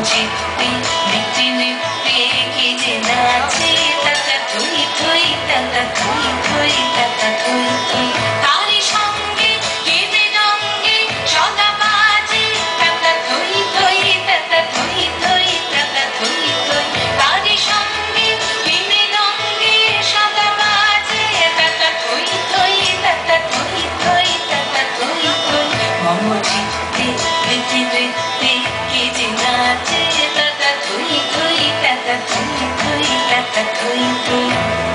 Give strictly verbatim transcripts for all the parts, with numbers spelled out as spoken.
চিত্তে নৃত্যে নৃত্যে কে যে নাচে তাতা থই থই তাতা থই থই তাতা থই থই তারি সঙ্গে কেঁদে রঙ্গে সদা বাজে তাতা থই থই তাতা থই থই তাতা থই থই তারি সঙ্গে কেঁদে রঙ্গে সদা বাজে তাতা থই থই তাতা থই থই তাতা থই থই মম চিত্তে নৃত্যে নৃত্যে কে যে নাচে তাতা থই থই তাতা থই থই তাতা থই থই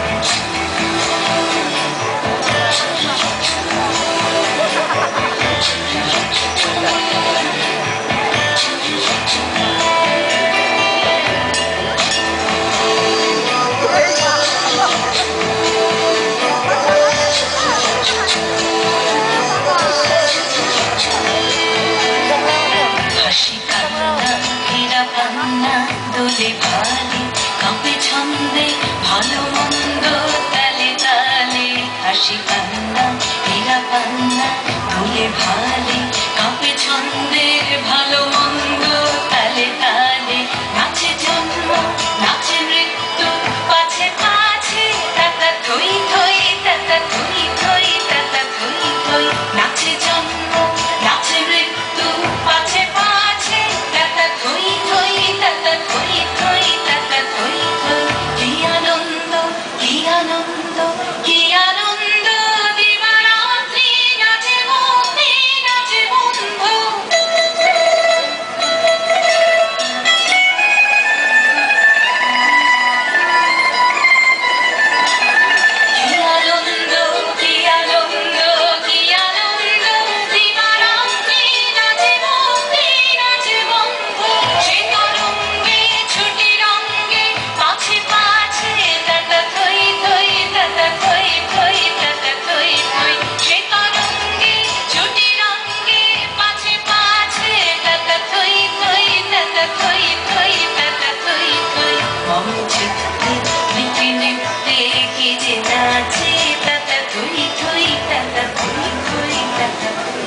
দোলে ভালে কাঁপে ছন্দে ভালো মন্দ তালে তালে হাসি কান্না হীরা পান্না দোলে ভালে